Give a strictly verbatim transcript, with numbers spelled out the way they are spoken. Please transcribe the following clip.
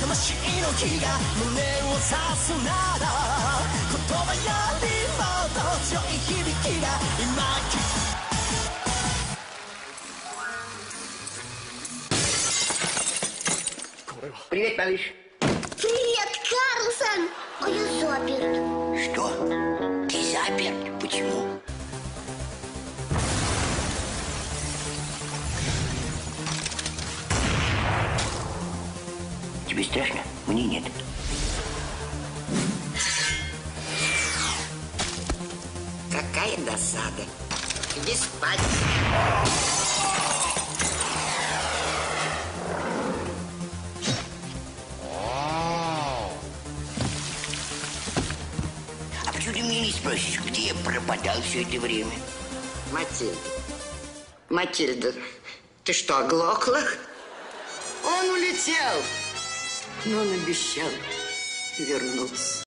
魂の火が胸を刺すなら言葉よりもっと強い響きが今聞く Привет, малыш. Привет, Карлсон. А я заперт. Что? Ты заперт? Почему? Тебе страшно? Мне нет. Какая досада. Иди спать. А почему ты меня не спросишь, где я пропадал все это время? Матильда. Матильда, ты что, оглохла? Он улетел. Но он обещал вернуться.